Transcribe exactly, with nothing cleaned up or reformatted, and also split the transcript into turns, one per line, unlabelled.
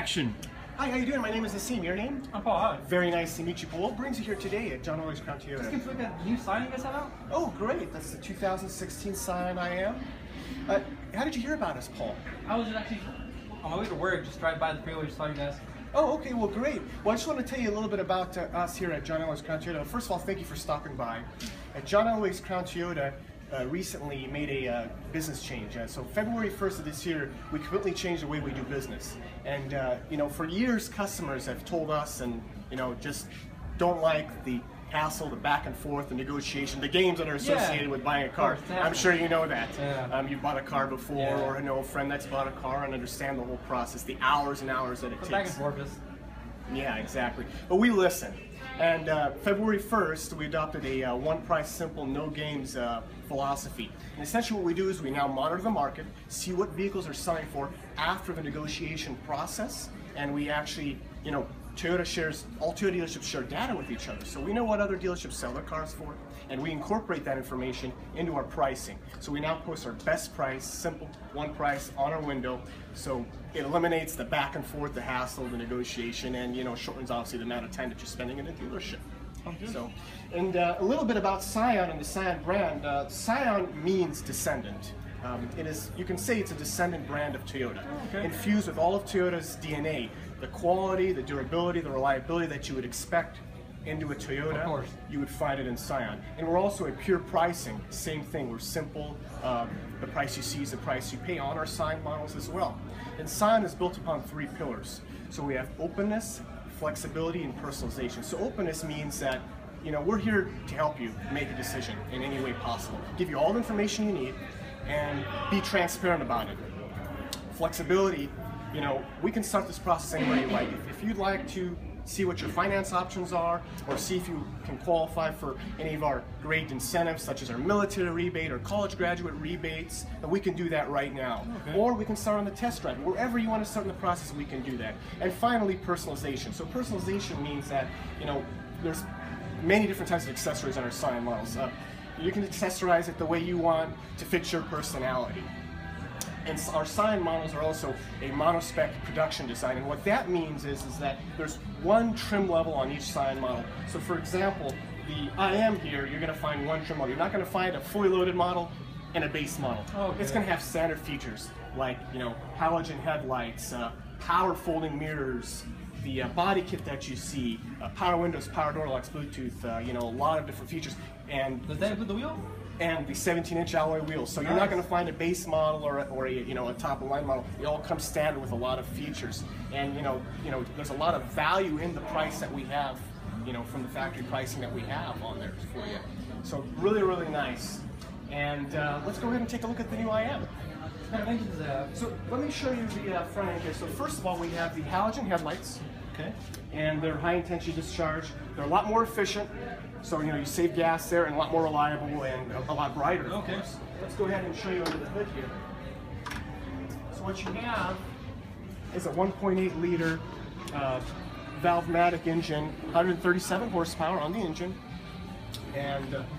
action.
Hi, how you doing? My name is Asim. Your name?
I'm Paul. Hi.
Very nice to meet you, Paul. What brings you here today at John Elway's Crown Toyota?
Just can look at the new sign you guys have out.
Oh, great. That's the two thousand sixteen Scion I am. Uh, how did you hear about us, Paul?
I was just actually on my way to work, just drive by the freeway, just saw you guys.
Oh, okay. Well, great. Well, I just want to tell you a little bit about uh, us here at John Elway's Crown Toyota. First of all, thank you for stopping by. At John Elway's Crown Toyota, Uh, recently made a uh, business change. Uh, so February first of this year, we completely changed the way we do business. And uh, you know, for years, customers have told us, and you know, just don't like the hassle, the back and forth, the negotiation, the games that are associated
yeah,
with buying a car.
course,
I'm sure you know that.
Yeah.
Um, you've bought a car before,
Yeah.
or know a friend that's bought a car and understand the whole process, the hours and hours that it
But
takes.
back and forth is.
Yeah, exactly. But we listen. And uh, February first, we adopted a uh, one price, simple, no games uh, philosophy. And essentially what we do is we now monitor the market, see what vehicles are selling for after the negotiation process, and we actually, you know, Toyota shares, all Toyota dealerships share data with each other. So we know what other dealerships sell their cars for, and we incorporate that information into our pricing. So we now post our best price, simple, one price on our window. So it eliminates the back and forth, the hassle, the negotiation, and you know, shortens obviously the amount of time that you're spending in a dealership. So, and uh, a little bit about Scion and the Scion brand. Uh, Scion means descendant. Um, it is, you can say it's a descendant brand of Toyota,
okay.
infused with all of Toyota's D N A, the quality, the durability, the reliability that you would expect into a Toyota.
Of course.
You would find it in Scion. And we're also a pure pricing, same thing. We're simple. Um, the price you see is the price you pay on our Scion models as well. And Scion is built upon three pillars. So we have openness, flexibility, and personalization. So openness means that, you know, we're here to help you make a decision in any way possible. Give you all the information you need and be transparent about it. Flexibility, you know, we can start this process any way you like. If, if you'd like to see what your finance options are, or see if you can qualify for any of our great incentives, such as our military rebate or college graduate rebates, and we can do that right now. Okay. Or we can start on the test drive. Wherever you want to start in the process, we can do that. And finally, personalization. So personalization means that, you know, there's many different types of accessories on our Scion models. Uh, you can accessorize it the way you want to fit your personality. And our Scion models are also a monospec production design, and what that means is, is that there's one trim level on each Scion model. So for example, the I am here, you're going to find one trim level. You're not going to find a fully loaded model and a base model.
Okay.
It's going to have standard features like, you know, halogen headlights, uh, power folding mirrors, the uh, body kit that you see, uh, power windows, power door locks, Bluetooth, uh, you know, a lot of different features. And
does that include the wheel?
And the seventeen inch alloy wheels. So you're
nice.
not going to find a base model or, or a, you know, a top of line model. It all comes standard with a lot of features. And you know, you know, there's a lot of value in the price that we have, you know, from the factory pricing that we have on there for you. So really, really nice. And uh, let's go ahead and take a look at the new I M. So let me show you the uh, front end here. So first of all, we have the halogen headlights. Okay. And they're high intensity discharge. They're a lot more efficient. So, you know, you save gas there and a lot more reliable and a, a lot brighter.
Okay.
Let's go ahead and show you under the hood here. So what you have is a one point eight liter uh, Valvematic engine, one hundred thirty-seven horsepower on the engine. And uh,